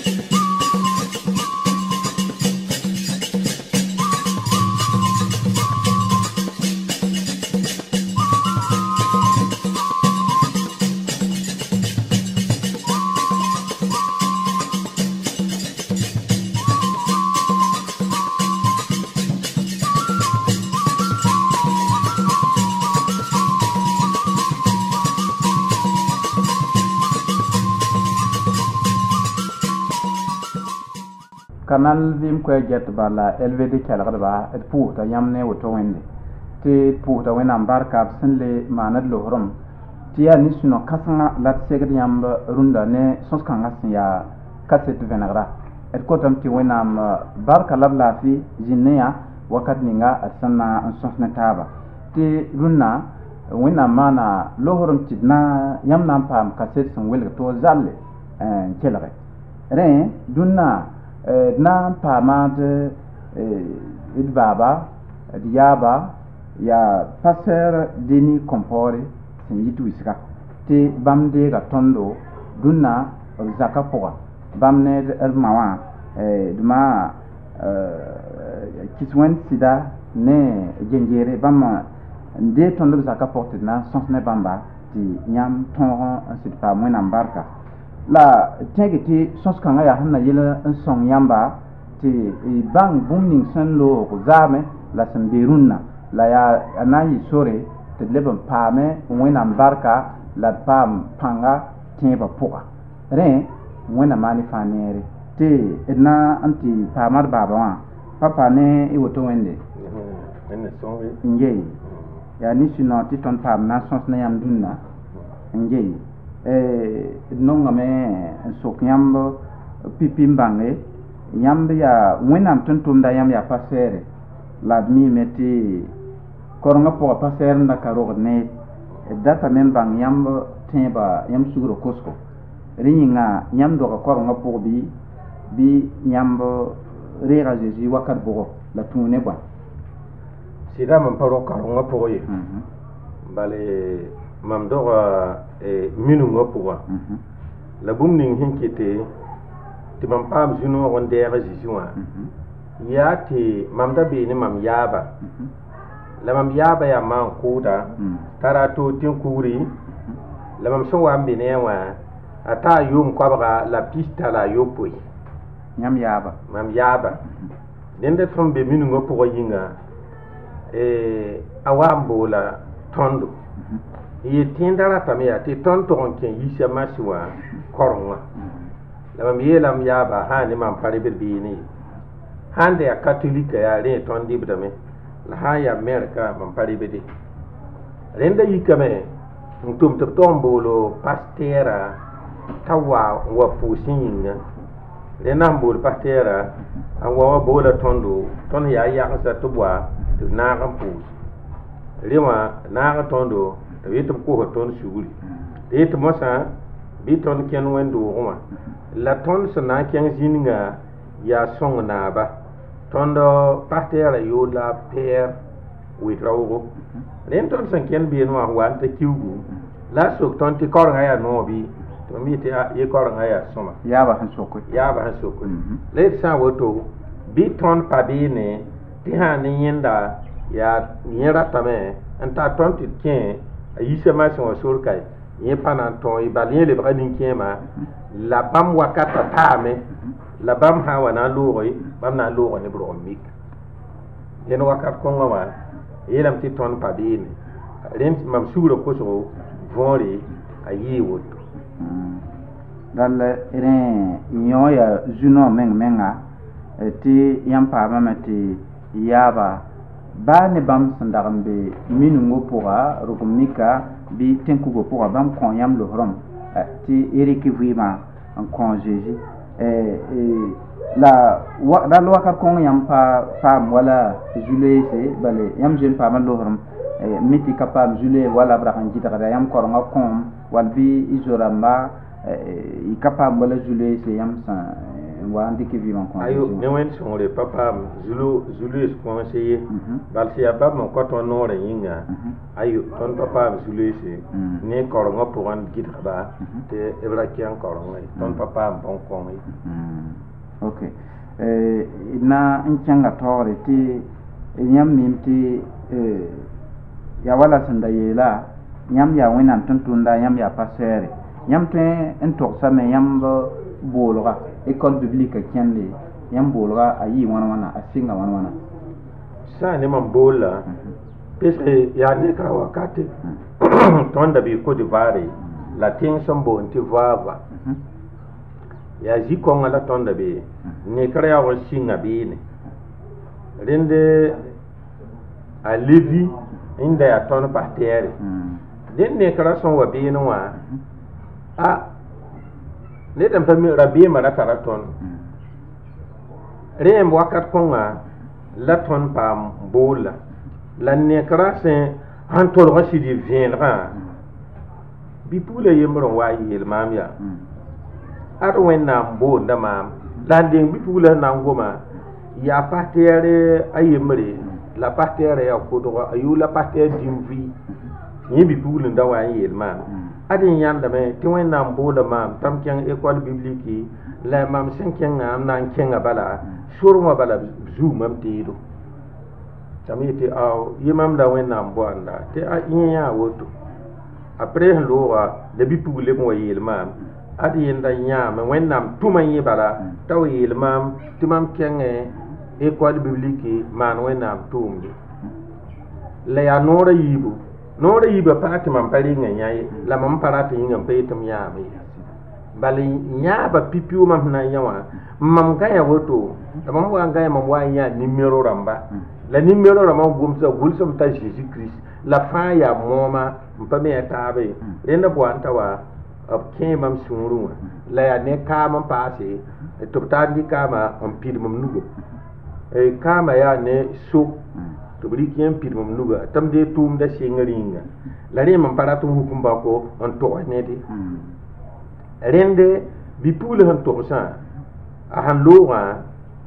Canal Vim Quajet Bala LVD Calaba et Port a Yamne Wotowende. Te Port a Wenam Barkab Senle Manad Lohrom. Tia Nisuno Kasanga Lat Seged Yamba Runda ne Soskangas ya Kasset Venagra. Et Kotam Ti Wenam Barka Lablafi Jinea Wakat Ninga at Sana and Sosnetaba. Te Runa Wenam Mana Lohrom Tidna Yamnam Pam Kasset and Will to Zalle and Kelare. Re Duna. Na pamad idbaba diaba ya passer deni compore sin yitu iska te bamde ga tondo dunna zaka poa bamne mawa duma kiswen sida ne genjere bam de tondo zaka porte na sens ne bamba ti nyam ton sit pa mona barka la tegeti sos kanga ya hanna yela song yamba ti bang bumning san lo zame la sambirunna la ya anayi sore te leben pame wena barka la pam panga tiba poka re wena mani fanere te na anti pamar baba wa papa ne I woto wende ene songi nje ya ni sino ti ton pam na sons na yam dunna nje nonga me sok yambo pipimbange yambe ya wenam tuntum da yam ya pasere ladmi meti koronga po pasere nda karo ne data membang yambo temba yam sugro kosko ringa yam do koronga po bi yambo rera jeji wakat bogo la tune ba sida man paro koronga po ye bale mam doga minu ngopuwa la bumning hinkite ti mam pam juno on dera jijuwa ya ti mam da be ni mam yaba la mam yaba ya man kuda tarato tin kuri la mam so wa mbine wa ata yum kwabga la pista la yopoi nyam yaba mam yaba dende from be minu ngopuwa yinga awambo la tondo ye tindara tamia ti ton ton ken yisha maswa koronga la mam yelam yaba ha ni mam pare birbini hande ya katolika ya re ton dibdame la ha ya amerika mam pare bidi renda yikame ntum to tombolo pastera tawa wa pusinga rena mbol pastera awa bola tondo ton ya sa tubwa to na ram pus rewa na tondo witum ko ton suguri te to mosa biton ken wendo roma la ton sana ken jininga ya song na ba tondo partera yo la per wi rawo len ton san ken bi no wan te kiugu la sok ton ti kor ya no bi to mi te ye kor ya soma ya ba han sokko le sa woto biton pa bi ne ti ha ni yenda ya yera tame anta ton ti ken ayise ma son surkai ye panan ton i balien le bradin kema la bam wakata tame la bam ha wana lori bam na lori ne bro mik yen wakat ko ngama yelam ti ton padine ren mam suro ko so vori ayi woto dal ren ya juno menga ti yampa mamati yaba ba ne bam sandarambe minungo pora rugumika bi tenkugo pora bam kon yam lohrom ti eriki vima en congéji la waka kon yam pa wala juillet c'est balé yam jeune pa man lohrom miti capable juillet wala brakan jitara yam koronga kon walbi izoramba i capable wala juillet c'est yam san wa andiki vivant kon ayo ne wen son le papa zulu est conseiller balsi aba mon koton nore yinga ayo ton papa zulu c'est ne koronga pour an gidra te ebra ki an koronga ton papa bon kon ok na nchanga tore ti nyam mimti ya wala sanda yela nyam ya wena tuntunda nyam ya pasere nyam te en toksa me nyam bolga école biblique kende nyam bolga ayi wana asinga wana sa ne man bola pese ya ne ka wakati tonda bi Côte d'Ivoire la ting sombo nti vava ya zikonga la tonda bi ne kara ya wasinga bi ne rende a levi inda ya ton parterre den ne kara son wa bi no wa a ne dan fami rabi mara taraton rem wakat konga la ton pa bola la ne kara sen han tolga si di vienra bi pula yemro wa yel mamya ar wenna bo ndama la ding bi pula na ngoma ya parterre ayemre la parterre ya ko do ayu la parterre dimvi ni bi pula ndawa yel mam adin yanda me ti wenna bo da mam tam kyang école biblique la mam sen kyang am nan kyang bala surma bala zu mam tido tamiti aw yimam da wenna bo anda te a inya woto après loa de bi pugule mo yel mam adi yenda nya me wennam tuma yi bala taw yel mam timam kenge école biblique man wennam tumgi la ya nora yiba parati man pari nya la mam parati ngam peytum ya me bali nya ba pipiu mam na yawa mam ga ya woto mam wa ga ya mam wa ya numero ramba la numero ramba gumsa gulsum ta Jésus Christ la fa ya moma mpame tabe renda boanta wa obke mam suru la ya ne kama pase to tandi kama on pid mam nugo e kama ya ne su to bri kien pid mam nugo tam de tum da singringa la re mam paratu hukum ba ko on to ne de rende bi pule han to sa a han lowa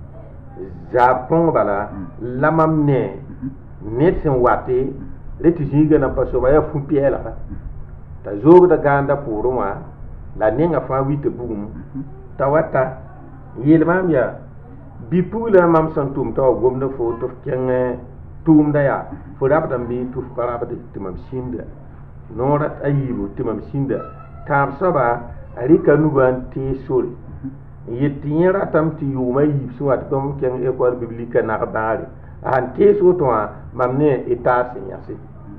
japon bala lamam ne net sen wate leti jiga na paso ba ya fu piela ta zogo da ganda puruma la ninga fa wite bugum tawata yelmam ya bipula mam santum to gomna fo to kenge tum da ya fo rabata bi tu parabata timam sinda norat ayibu timam sinda tam saba arika nuban ti sori yetinyara tam ti yuma yib suat tom kenge école biblique na bari an teso to mamne etas nyasi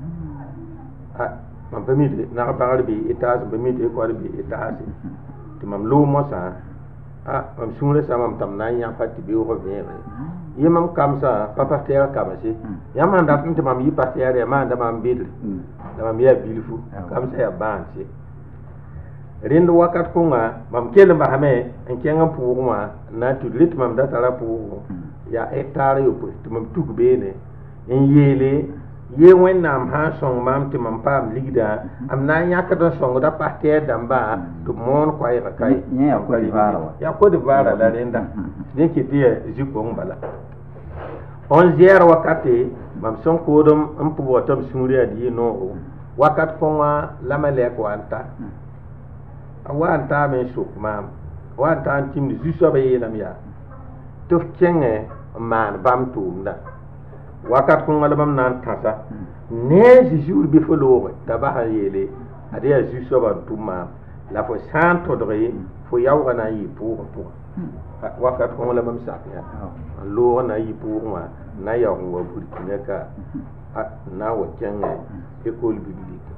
mam permit na bagar bi etas permit école bi etas ti mam lo mo sa mam sumre sa mam tam na nya fati bi ko vere yemam kam sa papa ter kam si yamman dat ti mam yi parterre ma da mam bidli da mam ya bilfu kam sa ya ban si rindo wakat kunga mam kele ba hame en kenga puuma na tudlit mam da tara pu ya hectare yo pu mam tuk bene en yele ye wennam ha song mam ti mam pam ligda am na nyaka do song da parterre damba to mon ko ay kai ya ko di vara ya ko di vara la renda ne ki dia jiko ngala on zero wakati mam son ko dum am pu wotam suriya di no wakat konga lamale ko anta awanta men suk mam wanta antim zuso be yelam ya to kenge man bam tumda wakat ko ngalabam nan tasa ne jour bi fo lo ta ba ha yele adia zuso ba tumma la fo santo dre fo yaw na yi pour wakat ko ngalabam sak ya lo na yi pour ma na yaw wa burkina ka na wa kenge école biblique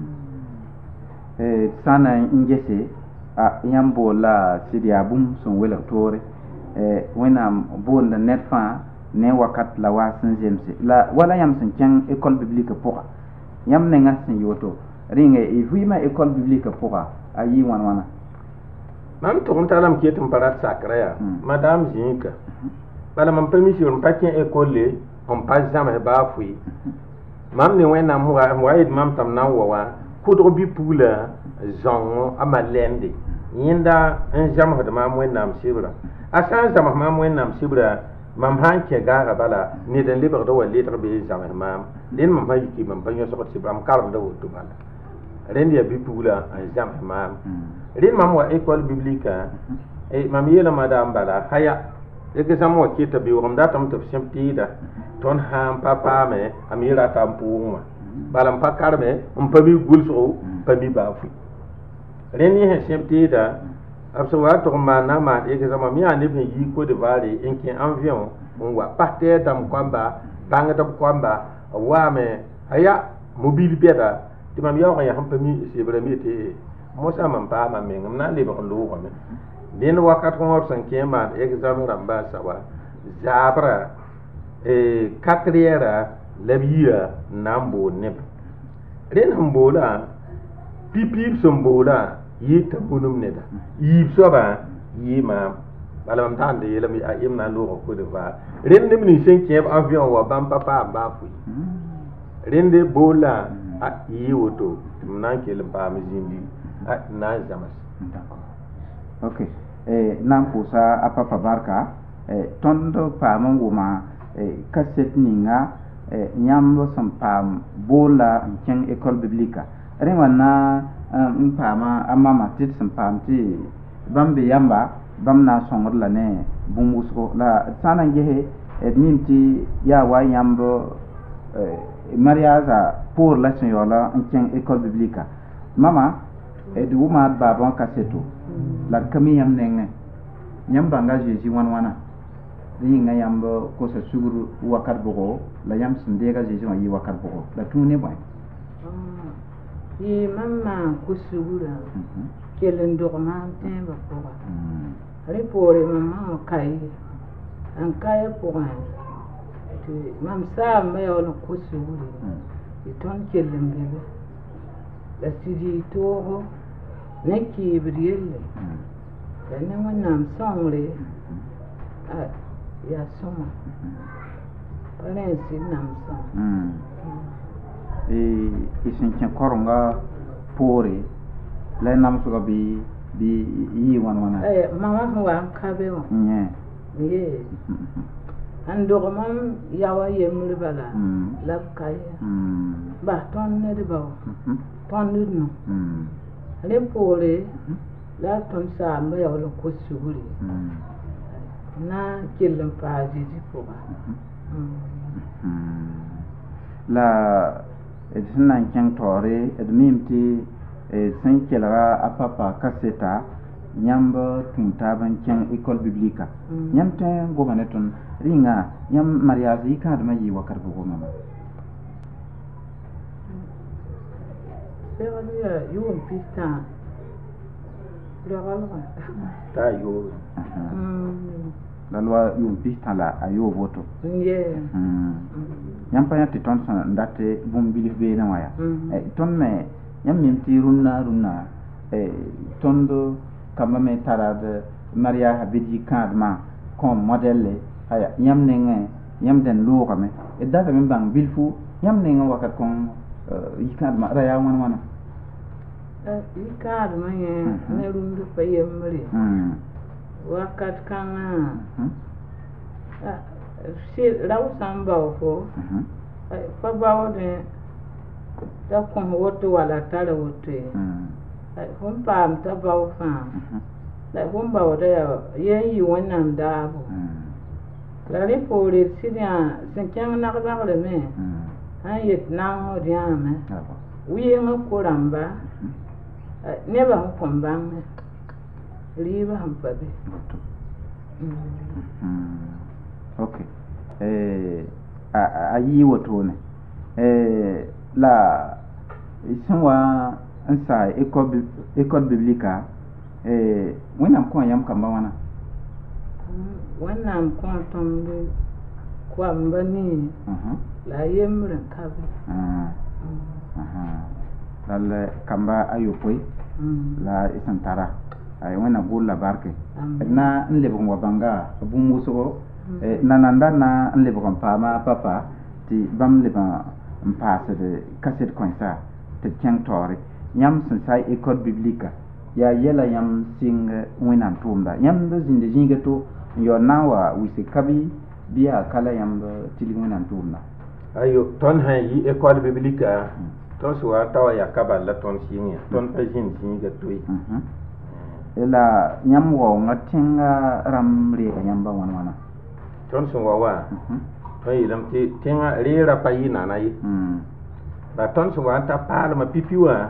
sana ingese yambo la sidia bum son wela tore wena bonda net fa ne wakat la wasan jemse la wala yam sen kyang école biblique pour yam ne ngasin yoto ringe e fuima école biblique pour ayi wana mam to on talam ketum parat sacré ya madame jinka bala mam permission paquet école on pas jamais ba fui mam ne wena mo wa mam tam na wa kudro bi pula zong amalende yinda en jamah de mam wennam sibra asan jamah mam wennam sibra mam han ke gara bala ni den libre do wali be jamah mam den mam ha yiki mam banyo so sibra am kalam do to bala rendi bi pula en jamah mam ren mam wa école biblique mam yela madam bala haya eke samo kita bi wam datam to semtida ton ham papa me amira tampuuma balam pakarme pa bi gulso pa bi bafu reni he semtida absawa to mana ma eke sama mi ane bi yi ko de vale enki avion on wa parter dam kwamba banga dam kwamba wa me haya mobile beta ti mam yaw ya ham pa mi sebre mi te mosa mam pa ma me ngam na le ba lo ko me den wakat ko ngor san kema examen ramba sawa zabra quatrième labia nambo neb ren hambola pipi sombola yi tabunum neda yi soba yi ma balam tande yelam ya imna lo ko de va ren nem ni 5e avion wa bam papa ba fu ren de bola yi woto nan ke le ba mi zindi na zamas d'accord ok nan pusa apapa barka tondo pamon goma kaset ninga nyambo sam pam bola ken école biblique rewana pama amama tit sam pam ti bambe yamba bamna songor la ne bumusko la sana ngehe mimti ya wa yambo mariage pour la senyola ken école biblique mama du ma babon kaseto la kami yam nenge nyam banga Jésus wana yinga yambo ko sa suguru wakat bogo la yam sindega Jésus wa yi wakat bogo la tune boy yi mamma ko sugura kelen do ma temba ko repore mamma kai an kai ko ti mam sa me on ko suguru iton kelen bebe la sidi to neki brielle ne wannan songre ya soma pare si nam song isin ken koronga pore la nam so bi yi wana mama wa kabe wa ye ando mam yawa yemul bala la kaya ba ton ne de ba ton no le pore la ton sa me ya lo ko suguri na kelin pa Jésus ko ba la edna ken tore edmimti sen kelara apapa kaseta nyamba tunta ban ken école biblique nyamte gomaneton ringa nyam mariage ka da mai wakar bugo mama c'est vrai yo un pista ta yo la loi yo pista la ayo voto nyam pa yati ton sa ndate bum bilif be na waya ton me nyam mimti runna tondo kama me tarade maria habidi kadma comme modèle aya nyam nenge nyam den lo kame e data men bang bilfu nyam nenge wakat kon yikadma raya wana ikar manye ne rundu payemri wakat kanga si law samba ko fa bawo de ta kon woto wala tare woto hon pam ta bawo fa la hon bawo da yi wannan da abu la repore sidia senkyang na ba le me an yet na ho dia me wiye ko ramba never come back. Leave him, baby. Okay. Ayi wato ne. La isanwa ansa école biblique wannan ko yam kan ba wana. Wannan ko ton de ko ambani. La yemran kabe. Dal kamba ayopoi la isantara ay wana bulla barke na nlebo ngwa banga bungu so nananda na nlebo kon pama papa ti bam leba mpase de kaset konsa te tiang tore nyam sai école biblique ya yela yam sing winan tumda yam do zinde jinga to yo nawa wisi kabi biya kala yam tili winan tumda ayo ton ha yi école biblique ton suwa tawa ya kabal la ton singa ton pajin singa toy la yam wo ngatinga ram re ga yamba wana ton sun wa to yilam ti tinga rera payina na yi ba ton sun wa ta palma pipiwa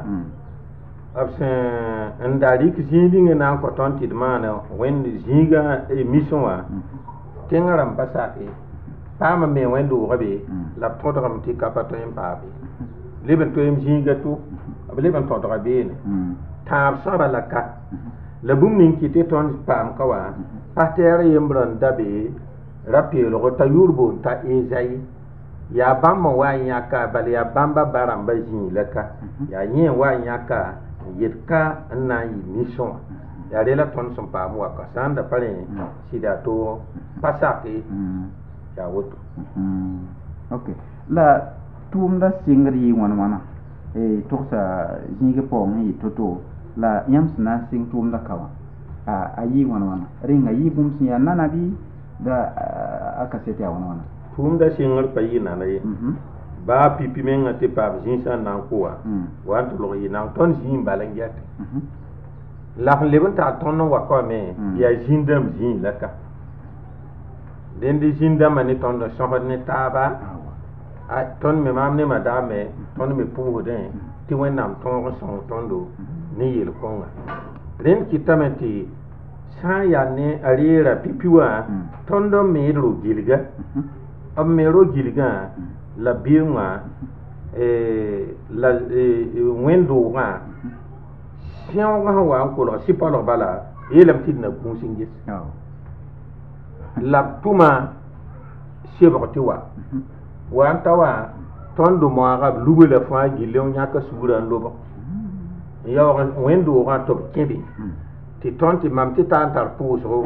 absen ndari ki zindinga na ko ton ti mana wen zinga emission wa tinga ram pasake pama me wen do gabe la to ram ti kapato en pabe leben to em zinga to leben to gabe ne tab saba la ka la bum nin ki te ton pam ka wa patere yembran dabe rapelo ko ta yurbo ta ezai ya bamma wa nyaka bal ya bamba baramba jin laka ya nyen wa nyaka yetka na yi mission ya rela ton son pa mo ka sanda pare sida to pasake ya woto okay la tumda singri wana to sa jinge po ngi toto la yamsna sing tumda kawa ayi wana ringa yi bum sin ya nanabi da aka sete wana tumda singar payina na yi ba pipi menga te pa jinsa nan kuwa wa to lo yi nan ton jin balangiat la leben ta ton wa ko me ya jindam jin laka den di jindam ani ton do so ne taba a ton me mamne madame ton me pu den ti wen nam ton so ton do ni yel konga ren kitameti sa ya ne arira pipiwa ton do me ro gilga am me ro gilga la bienga la wendo nga sian nga wa ko lo sipalo bala yelam tidna ku singis la tuma seboti wa antawa tondo mo aga lugo la fa gile nya ka sura lobo ya wendo nga to kebe ti tonti mam ti antar puso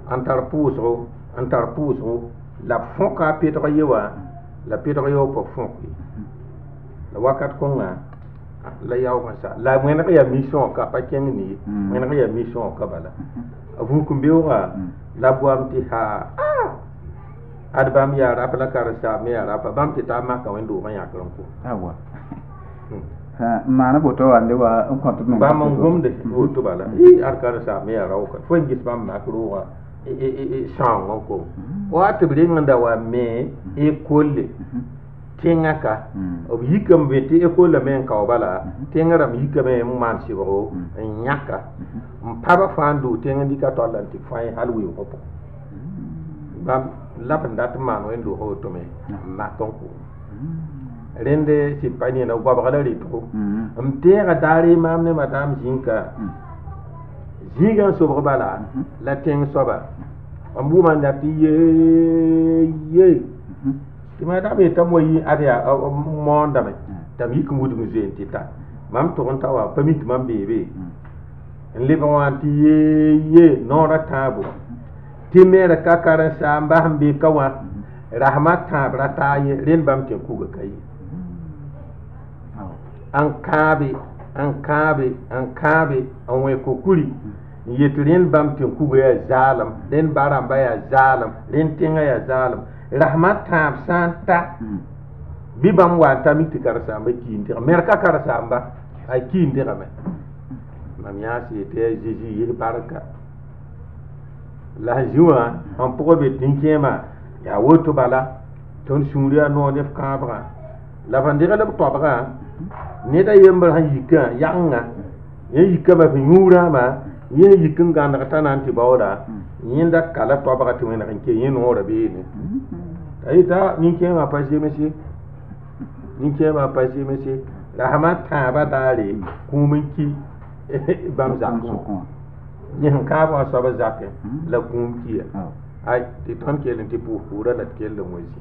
la fonka petro yewa la petro yo po fonki la wakat ko nga la yaw masa la mwena ya mission ka pa kenni mwena ya mission ka bala avu kumbewa la boamti ha adbam ya rapala karasa me ya rapa bam ti tama ka wendo ma ya kronko awa mana boto ande wa kontu men ba mon gomde woto bala arkarasa me ya rawka fo ngis bam makruwa shango ko wa tibringa wa me kolle tengaka ob yikam beti kolle men ka bala tengara mi yikame man sibro nyaka mpaba fandu tenga dika to atlantic fay halwi ko bam lapandat man wendo ho to me matonko rende si pani na gwa bagala ri to mtera dari mamne madam jinka jigan so bala la teng soba ambu man da ti ye ti ma da be tamoyi aria monda me tam yik mudu muzenti ta mam to onta wa pamit mam bebe en le bon ti ye no ra tabo ti mera kakara samba hambi kawa rahmat ta brata ye ren bam te kuga kai an kabe an we kokuri yetrin bam tin kuga ya zalam den baramba ya zalam ren tinga ya zalam rahmat ta santa bibam wa tamiti karasamba kindi merka karasamba ay kindi game mam yasi te jiji yi baraka la juwa an pobe tinkema ya woto bala ton suriya no def kabra la bandira la tobra ne da yemba han yika yanga yika ba nyura ma yin yikin ga na ta nan ti bawda yin da kala tobra ti wena ke yin ora be ne ai ta nin ke ma pashe mesi rahmat ta ba dare kuminki bam zakko yin ka ba so ba zakke la kumki ai ti ton ke len ti pu pura la ke le moisi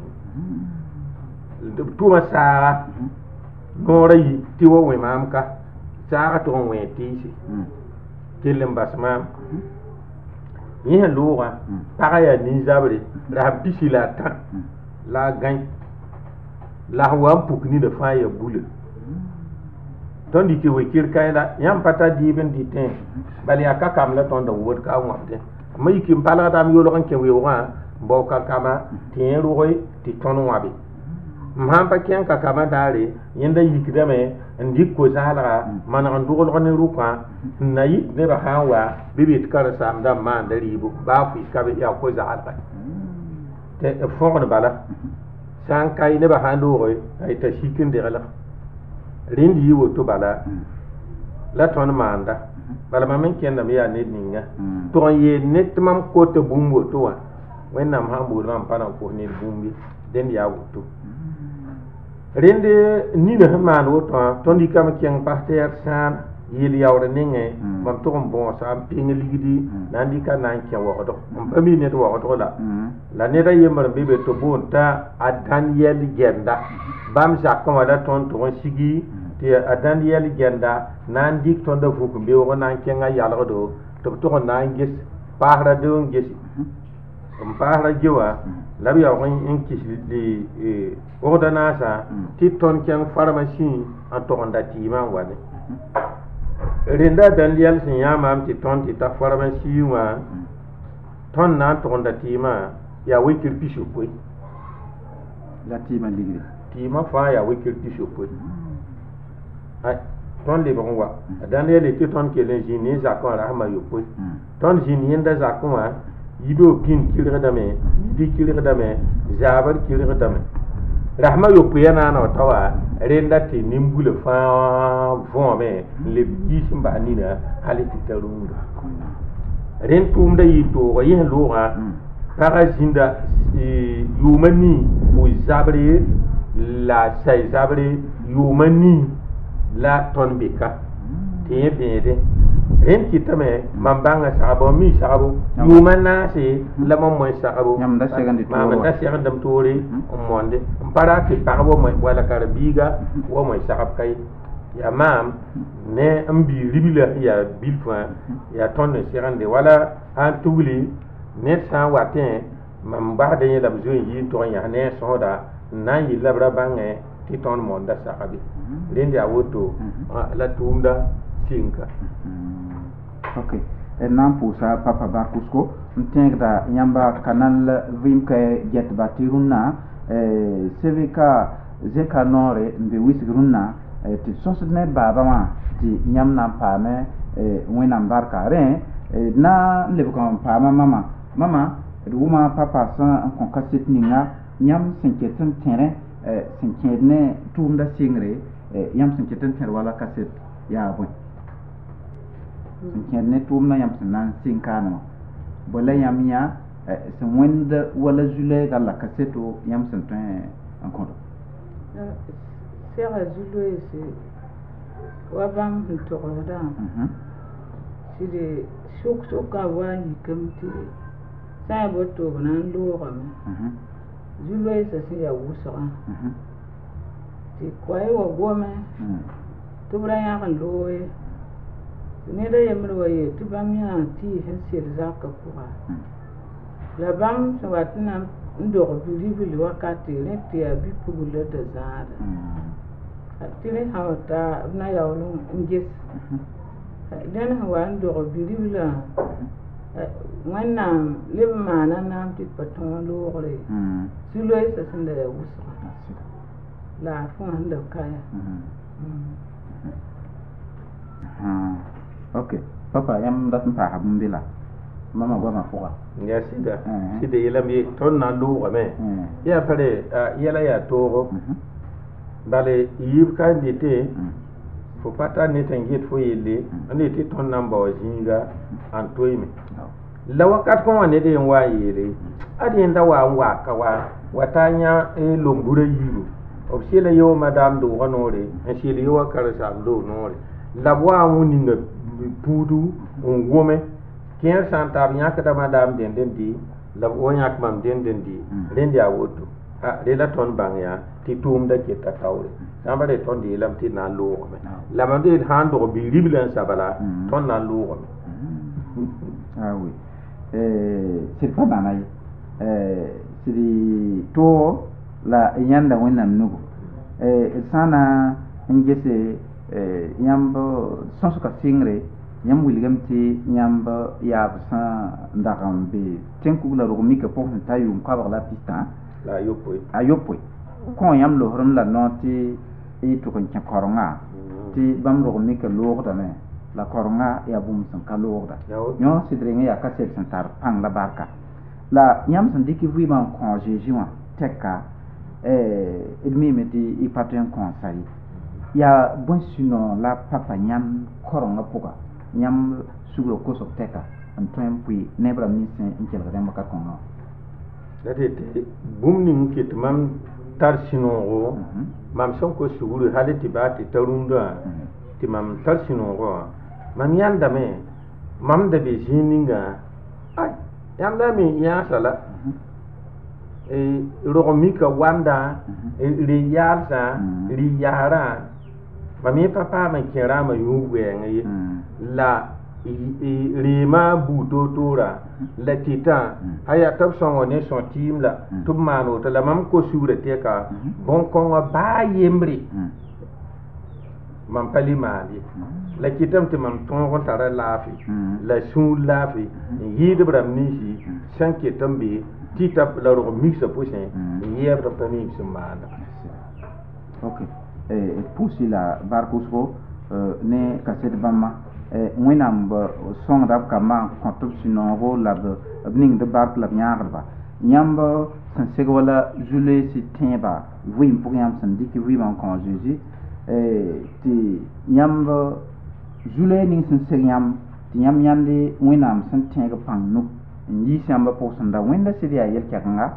tu ma sa nora yi ti wo we mam ka sa to we ti si ke len basma yin luwa para ya ni zabre ra bisila ta la gain la wa pukni de fa ya bule ton di ke we kir kayla yam pata di ben di ten bali aka kam la ton da wod ka ngorte mai kim pala dam yo lo kan ke we wa bo ka kama ten roy ti ton wa bi mhamba ken ka kama dare yenda yikdame ndik ko zalga man ran dugol gane ruka nayi ne ba hawa bibit kar sam da man da ribu ba fu ka be ya ko zalga te fon bala san kai ne ba hando ay ta shikin de gala rindi yi woto bala la ton manda bala mamen kenda mi ya ne ninga to ye net mam ko to bumbo to wa wennam hambu mam pana ko ne bumbi den ya woto rende ni na man woto ton di kam kyang parter san yel yawre ninge mam to bon sa ping ligidi nandi ka nan kya wo do pami ne to wo do la ne da yemar bebe to bonta adan yel genda bam jakko wala ton to sigi ti adan yel genda nan dik ton da fuku be wo nan kenga yalgo do to nan gis pahra do gis pahra jiwa labi ya won in kisli ordana sa ti ton keng pharmacie an to onda ti man wane renda dan yel sin ya mam ti ton ti ta pharmacie wa ton na to onda ti ma ya wikir pisho ko la ti man ligri ti ma fa ya wikir pisho ko ai ton le bon wa dan yel ti ton ke le jini za ko rahma yo ko ton jini nda za ko wa yido pin kirga dame di kirga dame jabar kirga dame rahma yo puyana na tawa renda ti nimbule fa vome le bisimba nina haliti tarunga ren tumda yito ko yen loga para jinda yumani o zabre la sai zabre yumani la tonbeka te bede ren kitame mambanga sabo mi sabo yumana se la mo sabo nyamda segandi to mamda segandam tori monde para ki pabo mo wala karabiga wo mo sakap kai ya mam ne ambi ribila ya bilfa ya tonne segande wala an tugli ne sa watin mam barde ya lam zo yi to ya ne soda nan yi labra bange ti ton monde sakabi rende a woto la tumda sinka. Ok, nan pusa papa Barkusko mtengda nyamba kanal vimke jet batiruna CVK zeka nore mbe wisgruna ti sosne baba ma ti nyamna pame wena mbarka re na lebkan pama mama ruma papa san kon kaset ninga nyam sinketin tere sinkene tunda singre yam sinketin tere wala kaset ya bon ne tumna yam nan sinkano bola yam ya sen wenda wala zule galla kaseto yam sen tan encore sera zule se wabam to roda si de sok ka wani kamti sa boto nan lo ram zule se se ya wusra ti kwai wa gome to bra ya kan loe ne da yamma waye to bam ya ti hen sir zaka kuwa la bam so watna ndo bili wakati ne ti abi pugule da zara atire hawta na yawlu ngis dan hawa ndo bili la wannan limma nan ti paton lore sulo isa sanda ya wusa la fun da kaya ok papa yam dat mpa habumbila mama gwa mafuga ya sida yela mi ton na lu me ya pare yela ya toro bale yib ka ndite fo pata ne tangit fo yele ande ti ton namba jinga an toyime la wakat ko wane de wa yele adi nda wa kawa watanya lombure yiru obsele yo madam do wonore en sele yo karasa do nore la wa muninga pudu ngome kien santa nyaka da madam den di la wo nyak mam den di rendi a woto de la ton bangya ti tum da ke ta tawre samba de ton di lam ti na lo me la mam de hando bi riblan sabala ton na lo me ah oui c'est pas banal c'est to la yanda wenam nugo sana ngese yambo sonsuka singre yam wilgam ti yambo ya sa ndagam be tenku la romi ke pon tayum ka la pista la yopoi ayopoi kon yam lo horom la noti e to kon koronga ti bam ro mi ka lo da me la koronga ya bum san ka lo da yo sidre ngi ya ka se san tar pang la barka la nyam san diki vi man ko jeji wa teka edmi me ti I paten conseil ya bon sino la papa nyam koronga puga nyam sugro ko so teka an toem pui nebra mi sen inkel ga maka konga la te bum ni mkit mam tar sino go mam son ko suguru haliti ba ti tarunda ti mam tar sino go mam yanda me mam da be jininga ai yanda me ya sala ro mi ka wanda ri yalsa ri yara mami papa ma kira ma yuwe ngi la rima buto tora la tita haya tab songo ne son team la tub mano to la mam ko sura te ka bon ko ba yemri mam pali mali la kitam te mam ton ko tara lafi la sun lafi yid bram nishi san kitam bi tita la ro mixa pusen yebra tani sumana okay pusi la barkusco ne kaset bama winam ba song dab kama kontub sinogo lab abning de bark lab nyaarba nyamba san segwala jule si temba wim pour yam san diki wim en kon jeji ti nyamba jule ning san segyam ti nyam yande winam san tenga pang nu yi samba pour san da winda sidia yel kyanga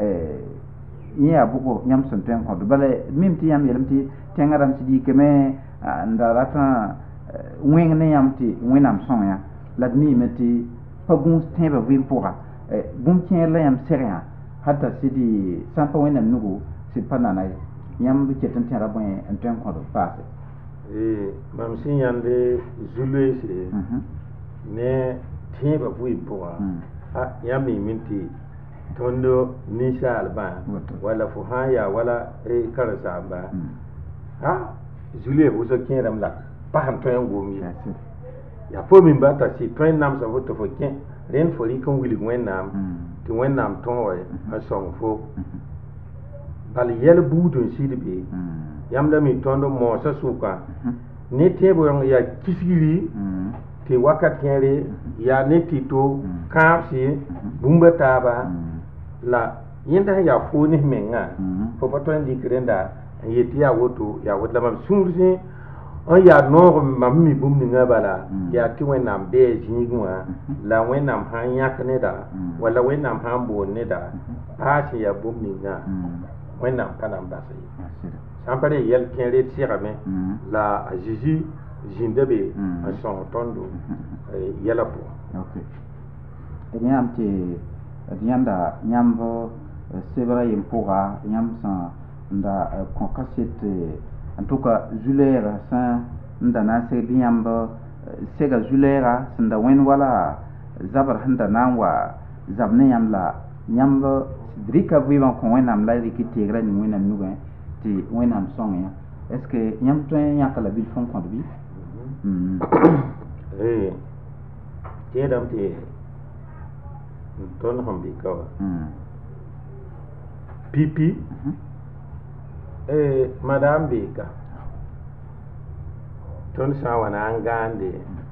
ya bugo nyam san ten ko bale mim ti yam yelam ti tengaram si di keme ndarata weng ne yam ti wenam son ya ladmi meti pagun temba vi pora bum tien la yam seria hatta si di sampa wenam nugo si panana yam bi ketan tera bon en ten ko do passe mam sin yande zulu si ne temba vi pora yam mi minti tondo nisha alba wala fuhaya wala karasa ba zulu bu so kiram la paham to yango mi ya fo min ba ta si train nam sa hoto fo ken ren fo li kon wili wenam ti wenam ton wa a song fo bal yel budun sidi be yam da mi tondo mo sa suka ne tebo ya kisiri ti wakat kere ya ne tito kapsi bumba taba la yenda ya fo ni menga fo paton di krenda yeti ya woto la mam sungi on ya no mam mi bum ni ngabala ya ti wenam be jingwa la wenam han yak ne da wala wenam han bo ne da pa si ya bum ni nga wenam kanam ba sai sampare yel kere tirame la jiji jindebe a son tondo yela po okay nyam ti nyanda nyambo sebra yempura nyam sa nda konkasete en tout cas julera sa nda na se biamba sega julera sanda wen wala zabar handa nanwa zabne yam la nyamba drika vivan ko wenam la rikitegra ni wenam nuga ti wenam song ya est ce que nyam to yakala bil fon ko bi tiedam ti ton hambi ka pipi madame bika ton sawana angande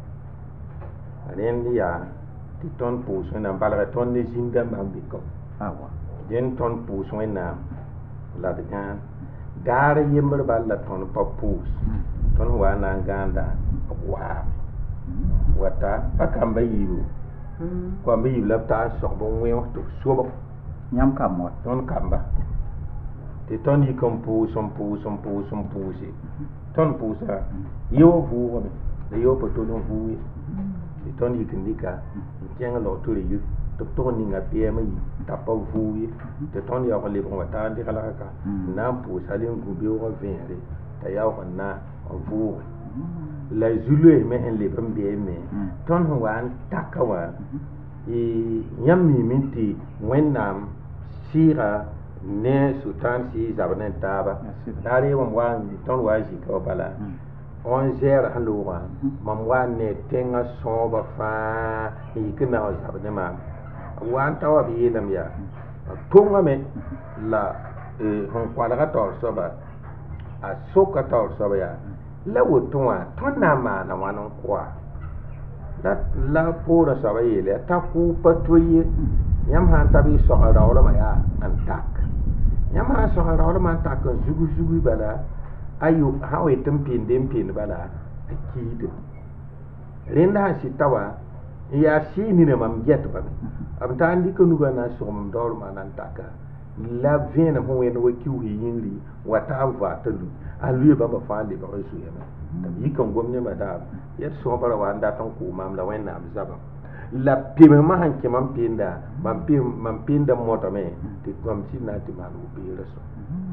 aren dia ti ton puso na balga ton de jinda mambiko awa den ton puso na la de gan dar yember balla ton papus ton wana anganda wa wata akamba yibu kwa mbi lapta sobo ngwe to sobo nyam kamot ton kamba te ton yi kompu sompu si ton pusa yo vu wa le yo poto no vu te ton yi kindika tianga lo to le yu to ton ni nga pie mai tapa vu te ton ya ko le ko ta ndi kala ka na pusa le ngubi o vere ta ya ko na vu la zulu me en le bambe me ton ho wan takawa nyammi minti wenam sira ne sultan si zabane taba dare wan ton waji ko bala on zer halwa mam wan ne tenga soba fa ikina o zabane ma wan tawa bi lam ya tunga me la hon kwala ka tor soba a soka tor soba ya la woto wã tõnd na n maana wãn n kɔa la poorã soaba yeele t'a kʋʋ pa to ye yãmb sã n tab y soag raoolmã yaa n tak yãmb sã n soag raoolmã n tak n zugu bala ayo sã n wet n pĩnd bala a kiisde rẽnd sã sɩta wã n yaa sɩɩ nina mam gɛtbame b taa n dɩka nugã na n sogm daoolmã na n taka la vẽenem sẽn wẽnd wa kiusi yĩngri wa taa n vaata lu a lʋya bãmba fãa lebg n zoyame tɩ b yik n gom ne madaam yɛd sõobra wa n dat n kʋʋ mam la wẽnnaam zabam la pememã sẽn kẽ mam pẽnda mam pẽnda modame tɩ mam sɩd na n tɩ maan wobeera so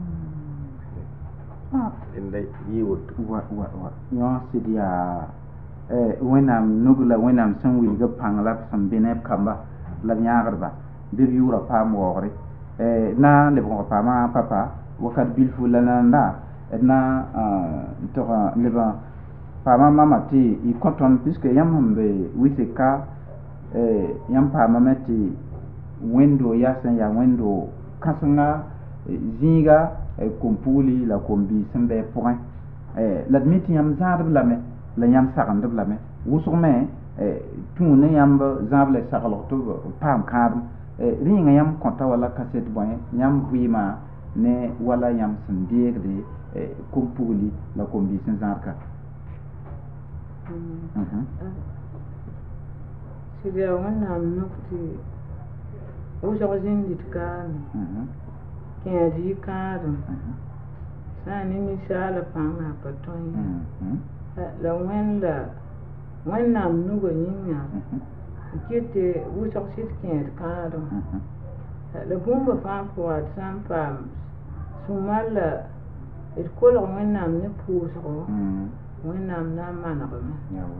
rẽnda yɩ woto yõ sɩd yaa wẽnnaam nug la wẽnnaam sẽn wilg b pãng la b sẽn be ne b kamba la b yãagdba bɩ b yʋʋra paam waoogre na n lebg n paama papa wakat bilfu la nanda d na tog leb paama mama tɩ y kõ tõnd puisque yãmb sẽn be wiseka yãmb paamame tɩ wẽndo yaa sẽn yaa wẽndo kãsenga zĩiga kom-pugli la kom-biig sẽn bɩ pʋgẽ la d mi tɩ yãmb zãadb lame la yãmb sagendb lame wʋsgme tũu ne yãmb zãab la saglg tɩ b paam kãadem rĩnga yãmb kõta wala kaset bõe yãmb vɩɩmã ne wala yãmb sẽn deegde kom-pugli la kom-biig sẽn zãadka sɩd yaa wẽnnaam nuk tɩ wʋsg zĩndit kaame kẽed yi kãadem sã ne ninsaala pãnga a pa tõe la wẽnnaam nugã yĩnga kɩtɩ wʋsg sɩd kẽed kãadem la bũmba fãa pʋga d sã n paam sũ-mar la d kolg wẽnnaam ne pʋʋsgo wẽnnaam na n manegme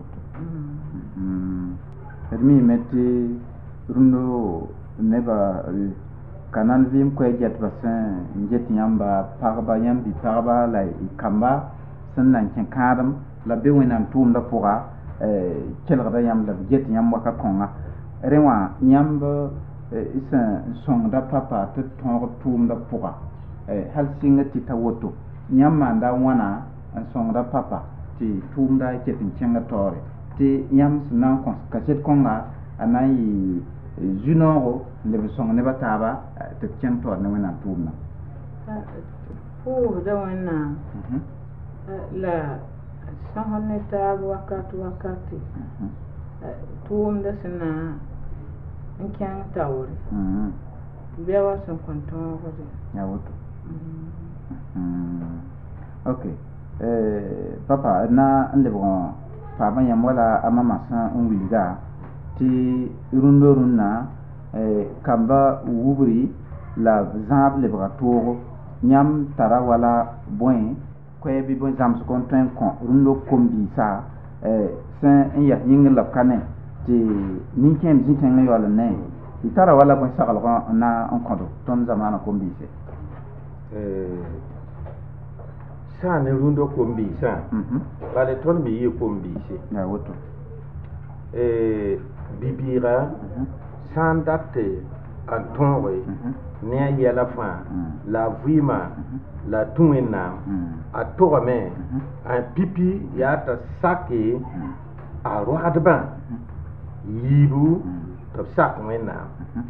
d miime tɩ rũndã nebã ka nan vɩɩm koɛɛ gɛtba sẽn n get yãmba pagba yãmb bi-pagba la y kamba sẽn na n kẽ kãadem la be wẽnnaam tʋʋmdã pʋga kelgda yãmb la b get yãmb waka kõnga rẽ wã yãmb sẽn sõngda papa tɩ tõog tʋʋmdã pʋga hal sɩnga tɩ ta woto yãmb maanda wãna n sõngda papa tɩ tʋʋmda ket n kẽnga taoore tɩ yãmb sẽn na n kõ kaset kõnga a na n yɩ zu-noogo leb n sõng nebã taaba tɩ b kẽng taoor ne wẽnnaam tʋʋmdã pʋʋsda wẽnnaam la sõsd ne taab wakate tʋʋmda sẽn na n kẽng taoore bɩa wa sẽn kõn tõogde ya woto ok papa d na n lebg paama yãmb wala a mama sã n wilga tɩ rũndã rũnnã kamba wubri la zãab lebga toogo yãmb tara wala bõe koɛɛ bɩ bõe zãmsg n tõe n kõ rũndã kom-biisã sẽn n yas yĩngr la b ka ne tɩ nin-kẽem zĩ-tẽng n yaool n ne y tara wala bõe saglg n na n kõdo tõnd zamaana kom-biise sã ne rũndã kom-biisã bala tõnd me yɩ kom-biise ya woto bibiiga sã n dat tɩ a tõoge ne a yɛla fãa la a vɩɩmã la a tũ wẽnnaam a togame a pipi yaa t'a sake a roagdbã yiibu tɩ b sak wẽnnaam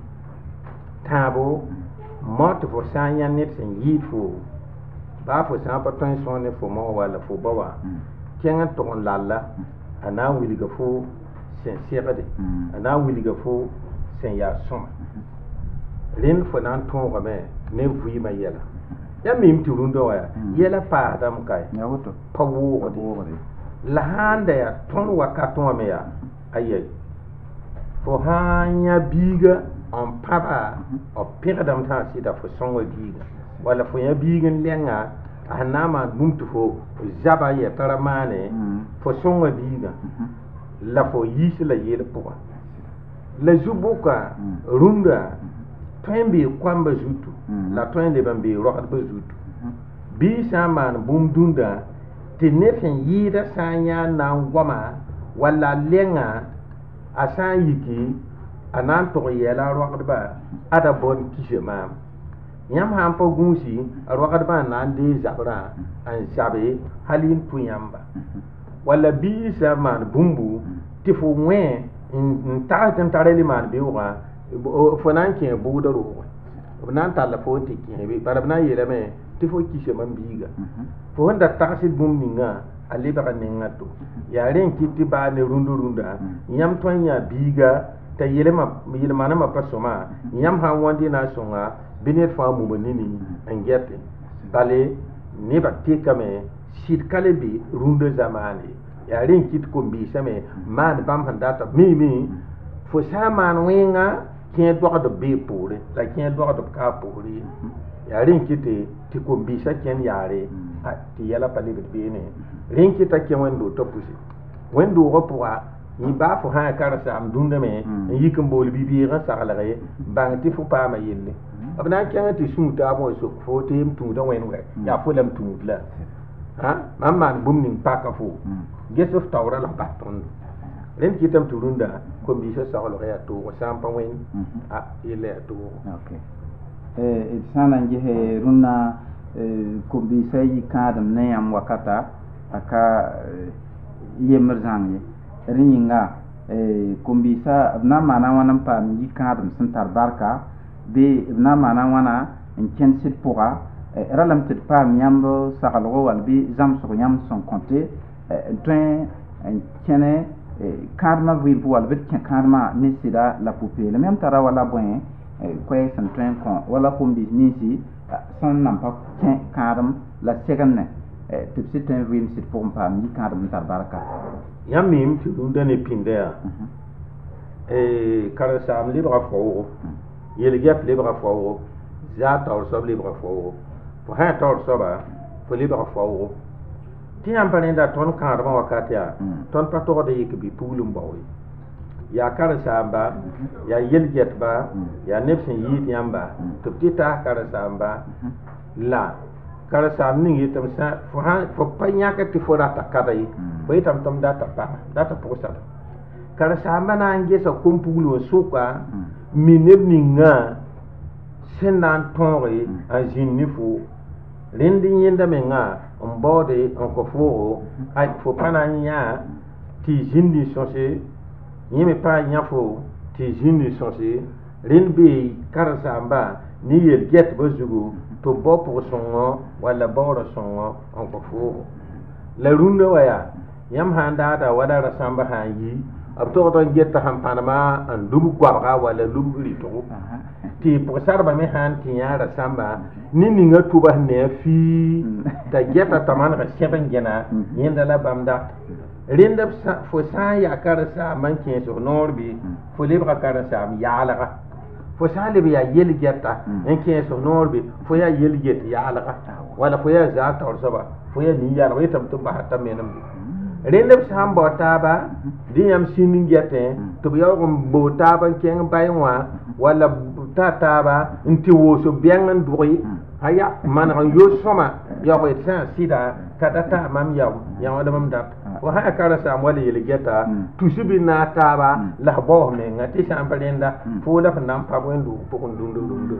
tãabo mao tɩ fo sã n yã ned sẽn yɩɩd fo baa fo sã n pa tõe n sõs ne fo mao walla fo ba wã kẽng n tog n lalla a na n wilga fo sẽn segde a na n wilga fo sẽn yaa sõma rẽnd fo na n tõogame ne vɩɩmã yɛla ya mim tɩ rũndã wã yɛla paasdame ka pa wʋʋgde la sãn da yaa tõnd wakat wã me yaa aya fo sã n yã biiga n pãba b pẽgdame sã n sɩda fo sõnga biiga walla fo yã biig n lɛnga a sẽn na n maan bũmb tɩ fo zaba yɛta ra maane fo sõnga biiga la fo yiis la yeel pʋga la zu-bʋka rũndã tõe n bee koamba zutu la tõe n leb n bee roagdbã zutu bɩ sã n maan bũmb dũndã tɩ ned sẽn yɩɩda sã n yã n na n goama walla a lɛnga a sã n yiki a na n tog yɛla roagdbã ada bõn kisa maam yãmb sã n pa gũusi a rogd bãa na n dee zabrã n zabe hal n pũ yãmba walla biisã maan bũmbu tɩ fo wẽ n tags tɩ n tar le maan beoogã fo na n kẽ buudã roogẽ b na n talla fo n tɩ kẽ be bara b na n yeelame tɩ fo kisa mam biiga fo sẽn da tagsd bũmb ninga a lebga ninga to yaa rẽ n kɩt tɩ baa ne rũndã yãmb tõe n yã biiga t'a yelmanamã pa sõma yãmb sã n wãnd na n sõnga bɩ ned fãa muma nini n gɛte bale nebã tekame sɩd ka le be rũndã zamaane yaa rẽ n kɩt kom-biisame maan bãmb sẽn data mimi fo sã n maan wẽnga kẽ dogd b bee poore la kẽ dogd b kaa poore yaa rẽ n kɩte tɩ kom-biisã kẽnd yaare tɩ yɛla pa lebd beene rẽ n kɩta kẽ wẽnd-doog t'a puse wẽnd-doogã pʋga yẽ baa fo sã n karsaam dũndame n yik n bool bi-beeg n saglge bãng tɩ fo paama yelle b na n kẽng tɩ sũur taab wã sok fo tɩ m tũudã wẽn wɛ yaa fo lame tũud la mam maan bũmb ning paka fo ges f taoorã la bas tõndo rẽnd kɩtame tɩ rũndã kom-biisã saglg yaa toogo sã n pa wẽn yella yaa toogo d sã n na n ges rũnnã kom-biisã yi kãadem ne yãmb wakata a ka yembr zãng ye rẽ yĩnga kom-biisã b na n maana wãna n paam yi kãadem sẽn tar barka bɩ b na n maana wãna n kẽnd sɩd pʋga ra lame tɩ d paam yãmb saglgo wall bɩ zãmsg yãmb sẽn kõte n tõe n kẽne kãadmã vɩɩm pʋ wall bɩ d kẽ kãadmã ne sɩda la pʋ-peelem yãmb tara wala bõe koɛɛ sẽn tõe n kõ wala kom-biis ninsi sẽn nan pa kẽ kãadem la segenne tɩ b sɩd tõe n vɩɩm sɩd pʋg n paam yi kãadem n tar barka yãmb mim tɩ rũndã ne pĩndã yaa karen-saam lebga faoogo yel-gɛp lebga faoogo zaa taoor soab lebga faoogo fo sã n taoor soaba fo lebga faoogo tɩ yãmb pa rẽnda tõnd kãadmã wakat yaa tõnd pa togd yik bɩ-pugl n bao ye yaa karen-saamba yaa yel-gɛtba yaa neb sẽn yɩɩd yãmba tɩ b tɩ taas karen-saamba la karen-saam ning yetame fo pa yãk tɩ fo rata kada ye fo yetame tɩ m data pʋgsada karen-saambã na n gesa kom-pugl wã sʋka mi neb ninga sẽn na n tõoge a zĩnd ne fo rẽnd yẽnda menga n baoode n kõ foogo fo pa na n yã tɩ zĩndi sõse yẽ me pa yã fo tɩ zĩndi sõse rẽnd bee karen-saamba ne yel-gɛtbã zugu tɩ b bao pʋg-sõngo walla baoorã sõngo n kõ foogo la rũndã wa yaa yãmb sã n daada wala ra-sãmbã sã n yi b togd n geta sẽn pãnema n lub goabga walla lub rɩtgo tɩ pʋg-sarbã me sã n tɩ yã ra-sãmba ne ninga tʋba sẽn ne a fii t'a gɛta t'a manega sẽb n gẽna yẽnda la bãmb dat rẽnd fo sã n yaa karen-saambã n kẽesg noor bɩ fo lebga karen-saam yaalga fo sã n leb yaa yel-gɛta n kẽesg noor bɩ fo yaa yel-get yaalga walla fo yaa zaa taoor soaba fo yaa nin-yaalg yetame tɩ basa t'a menem bɩ rẽnd b sã n bao taaba dɩ yãmb sĩnd n gɛtẽ tɩ b yaoog n boo taab n kẽng bay wã walla ta taaba n tɩ wooso bɛng n dʋge aya maneg n yo-sõma yaoog d sã n sɩda ka da taa mam yam yãwd mam dat fo sã n karen-saam wala yel-gɛta tus bɩ naag taaba la f baoos menga tɩ sã n pa rẽnda foo la f na n pa wẽnd-doog pʋgẽ dũndã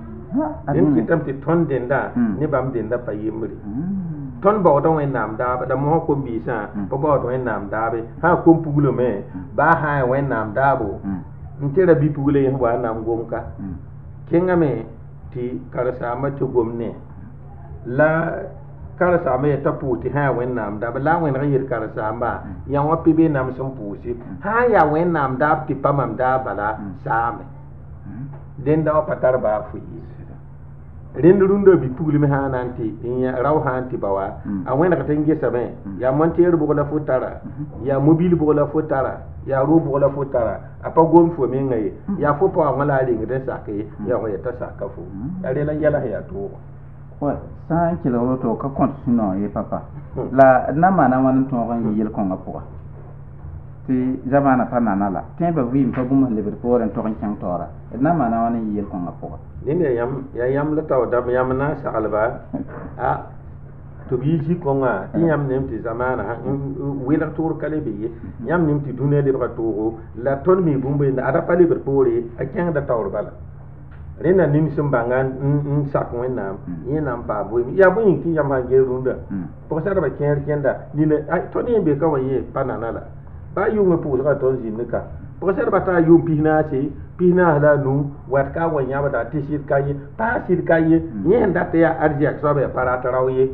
rẽnd kɩtame tɩ tõnd dẽnda ne bãmb dẽnda pa yembre tõnd baooda wẽnnaam daaba la mosã kom-biisã pa baood wẽnnaam daabe sã n kom-puglame baa sã n wẽnnaam daabo n tɩ ra bi-pugla yẽs wa nam gomka kẽngame tɩ karen-saambã tɩ gom ne la karen-saambã yeta pʋʋs tɩ sã n wẽnnaam daab la a wẽneg n yel karen-saambã yã wã pɩ bee nam sẽn pʋʋse sã n yaa wẽnnaam daab tɩ pa mam daab bala saame dẽnda wa pa tar baa fo ye rẽnd rũndã bi-pugl me sã na n tɩ rao sã n tɩ ba wa a wẽneg tɩ n gesame yaa monteer bʋg la fo tara yaa mobil bʋg la fo tara yaa ro bʋg la fo tara a pa gom fo menga ye yaa fo pa wã la a rengd n sak ye yaoog yeta saka fo yaa rela yɛls yaa toogo sã n kelg roto ka kõt sũ-nao ye papa la d na n maana wãn n tõog n yɩ yel-kõngã pʋga tɩ zamaana pa nana la tẽebã vɩɩm pa bũmb sẽn lebd poorẽ n tog n kẽng taoora d na n maana wãn n yɩ yel-kõngã pʋga ned yaa yãmb la tao dam yãmb na n saglba tɩ b yi zĩ-kõngã tɩ yãmb nem tɩ zamaana welg tʋʋr ka le be ye yãmb nem tɩ dũniyã lebga toogo la tõnd mi bũmb yẽnda ada pa lebd poore a kẽngda taoor bala rẽnd rũndã bi-pugl me sã n na n tɩ yãmb nem tɩ dũniyã lebga toogo la tõnd mi bũmb yẽnda ada pa lebd poore a kẽngda taoor bala rẽnd rũndã bi-pugl me sã n na n tɩ yãmb nem tɩ dũniyã lebga toogo la tõnd mi bũmb yẽnda ada pa lebd poore a kẽngda taoor bala rena nim sum banga sak wẽnnaam yẽ na n paa boem yaa bõe yĩng tɩ yãmb sã n gee rũndã pʋgsdbã kẽer kẽnda nina tõnd yẽ be ka wã yẽ pa nana la ba yʋngẽ pʋʋsga tõnd zĩndka pʋgsdbã t'a yʋʋm pisnaase pisnaas la a nu wat ka wa yãbda tɩ sɩd ka ye paa sɩd ka ye yẽ sẽn dat yaa arzɛk soab yaa pa rat rao ye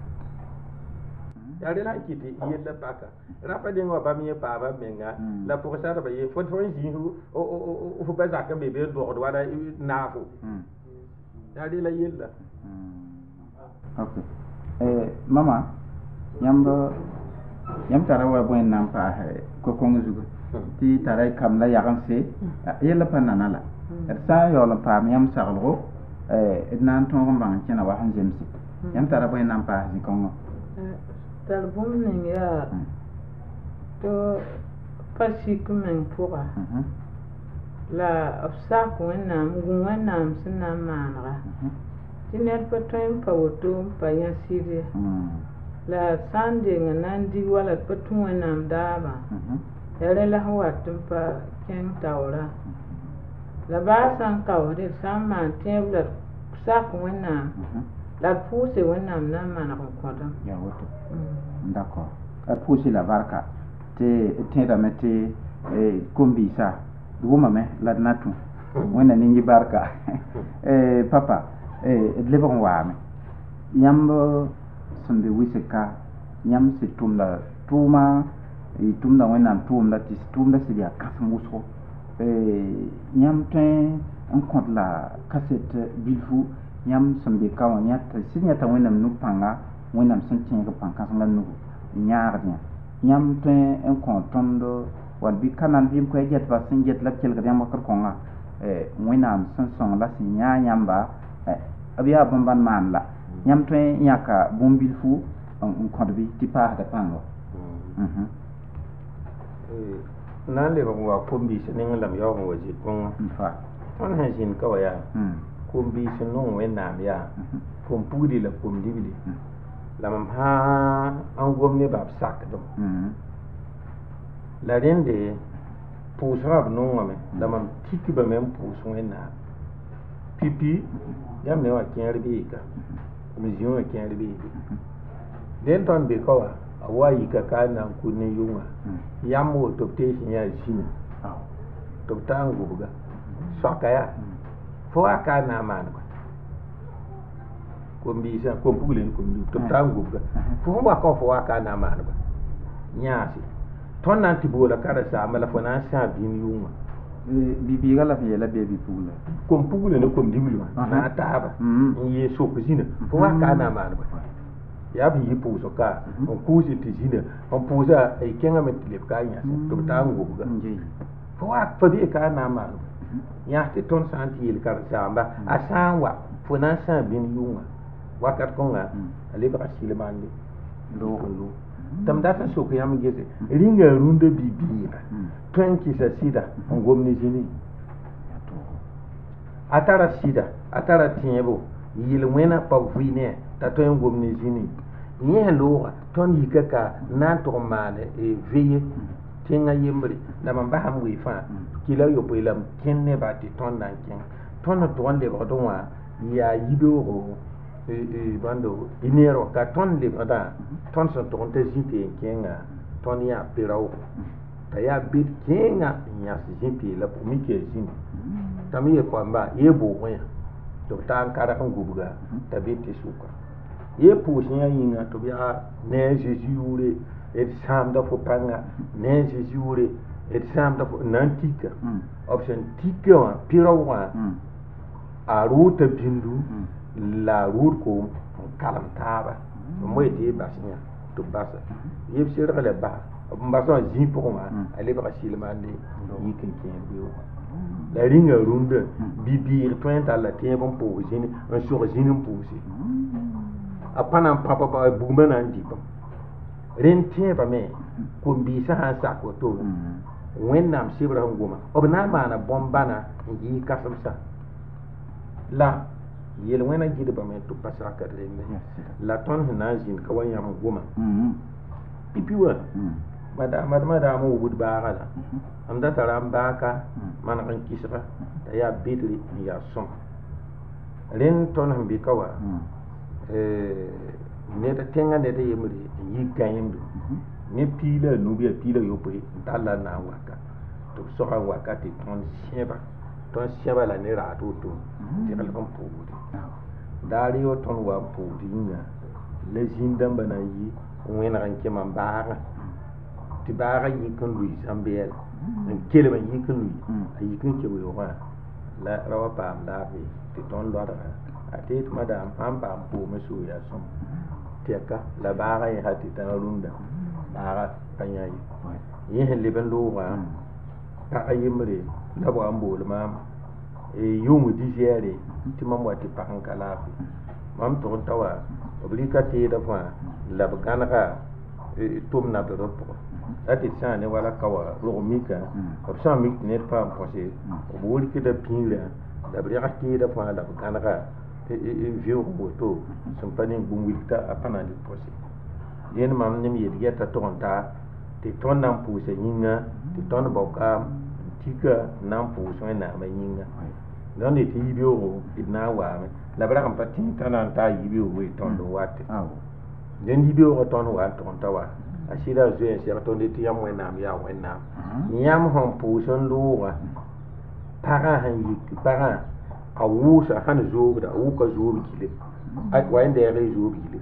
yaa rela n kɩtɩ yella paka rapa dẽng wa bãmb yẽ paaba menga la pʋgsdbã ye fo n zĩis f pa zak n be be n dogd wala naafo yaa rela yella ok mama yãmb tara wa bõe n na n paas ko-kõng zugu tɩ tara kam la yagense yella pa nana la d sã n yaool n paam yãmb saglgo d na n tõog n bãng kẽna wa sẽn zemse yãmb tara bõe n na n paas zĩ-kõngõ tar bũmb ning yaa tɩ pa sik meng pʋga la b sak wẽnnaam gũ wẽnnaam sẽn na n maanega tɩ ned pa tõe n pa woto n pa yã sɩd ye la sã n deng na n dig wala d pa tũ wẽnnaam daabã ya rẽ la sẽn wat n pa kẽng taoora la baa sã n kaoosd d sã n maan tẽeb la d sak wẽnnaam la d pʋʋse wẽnnaam na n maneg n kõdem ya woto d'accord d pʋʋsy la barka tɩ d tẽedame tɩ kom-biisã d wʋmame la d na tũ wẽnna ning barka papa d lebg n waame yãmb sẽn be wisgka yãmb sɩd tʋmda tʋʋma y tʋmda wẽnnaam tʋʋmda tɩ tʋʋmda sɩd yaa kãsem wʋsgo yãmb tõe n kõt la kaset bilfu yãmb sẽn be ka wã sɩd yãta wẽnnaam nu pãnga wẽnnaam sẽn tẽeg pãn-kãsengã nugu n yãagd yã yãmb tõe n kõ tõnd wall bɩ kanal vɩɩm koɛɛ gɛtba sẽn get la b kelgd yãmb wakr-kõngã wẽnnaam sẽn sõng la sẽn yãa yãmba b yaa bõn-bãn maan la yãmb tõe n yãka bũmb bilfu n kõdbɩ tɩ paasda pãnga na n lebg n wa kom-biis ning lame yaoog n wa zĩ-kõngã tõnd sẽn zĩnd ka wa yaa kom-biis nong wẽnnaam yaa fo n pugdi la kom-dibli la mam sã n gom nebã b sakdem la rẽnde pʋʋsgã b nongame la mam tikbame n pʋʋs wẽnnaam pipi yãmb ne wã kẽer beeka m zĩ wã kẽer beeke dẽn tõnd be ka wa a wa yika ka n na n kʋ ne yʋngã yãmb woto b tees n yaa zĩna tɩ b taa n gubga soaka yaa fo wa ka n na n maanega kom-biisã kom-pugle ne kom-dib tɩ b taa n gubga fo sẽn wa ka fo wa ka n na n maanega yãase tõnd na n tɩ boola karen-saamba la fo na n sã bĩn yʋngã bibiigã la f yeela bee bɩ-puglã kom-pugle ne kom-dibli wã na n taaba n yee sok zĩna fo wa ka n na n maanega yaa b yɩ pʋʋsg ka n kʋʋsd tɩ zĩna n pʋʋsa y kẽngame tɩ leb ka yãse tɩ b taa n gubga fo wa fa bee ka n na n maanega yãs tɩ tõnd sã n tɩ yeel karen-saamba a sã n wa fo na n sã bĩn yʋngã wakat kõngã a lebga sɩlmande tɩ m dat n sok yãmb gese ringa rũndã bibiigã tõe n kɩsa sɩda n gom ne zĩni a tara sɩda a tara tẽebo yɩl wẽna pa vɩɩne t'a tõe n gom ne zĩni yẽ loogã tõnd yika ka na n tʋg n maan veye tẽngã yembre la mam basam wee fãa kila yopoe la m kẽnd nebã tɩ tõnd na n kẽng tõnd n tʋg n lebgd wã yaa yibeoogo bãndo y neer wã ka tõnd lebgdã tõnd sẽn tʋg n ta zĩ-pee n kẽngã tõnd yaa peraoogo t'a yaa bed kẽengã n yãs zĩ-pee la pʋgẽ kɛɛ zĩni t'a me yel-koamba yee boogẽ yã tɩ b taa n karg n gubga t'a be tɩ sʋka yee pʋʋs yã yĩnga tɩ b yaa ne a zeezi yʋʋre d sãamda fo pãnga ne a zeezi yʋʋre d sãamda fo na n tika b sẽn tika wã peraoogã a roog t'a bĩndu la rʋʋd koom n kalem taaba b moe tɩ y bas yã tɩ b basa yeb serg la basa b bas wã zĩ pʋgẽ wã a lebga sɩlmande yik n kẽer beoogã la ringa rũndã bibiig tõe n tar la tẽeb n pʋʋs zĩni n sog zĩn n pʋʋse a pa na n pãp bugmã na n dɩpem rẽnd tẽebame kom-biisã sã n sak woto wẽnnaam sebrã n goma b na n maana bõn-bãna n yɩɩ kasemsã la yel-wẽna gɩdbame tɩ pa sakd rẽnde la tõnd sẽn na n zĩnd ka wa yãmb goma pipi wã madaam n wugd baaga la m da tara n baaka maneg n kɩsga t'a yaa bedre n yaa sõma ren ton han bi kawa ne da tenga ne da yemri yi gayimdu ne pila nubi pila yope dalla na waka to so ha waka ti ton sheba la ne ra to ti kala ban pudi dari yo ton wa pudi nga le jindam bana yi wena kan ke man baara ti baara yi kan lui zambel en kele ban yi kan lui yi kan ke wo wa la rawa pa la bi ti ton lo da ate madam am pa po me so ya som teka la baara yi hati tanalunda baara panya yi hen le ben lo wa ta ayimre la bo ambo le mam yumu digere ti mam wati pa kan kala mam to tawa obligate da fa la baganaga tum na do po ati sane wala kawa ro mika ko sa mik ne pa posé o boli ke da pinla da brigate da fa la baganaga vieux moto son panin bumwilta apana di posé yen mam nem yediyata tonta ti ton nan puse yinga ti ton boka tika nan puse na ma yinga don ti yibio idna wa la bra kan pati tanan ta yibio we ton do wate den yibio ko ton wa ton tawa asira zuen ser ton de tiam we nam ya we nam nyam hon puse nduwa para han yik para awusa han zobra awuka zobi kile ai wa inde re zobi kile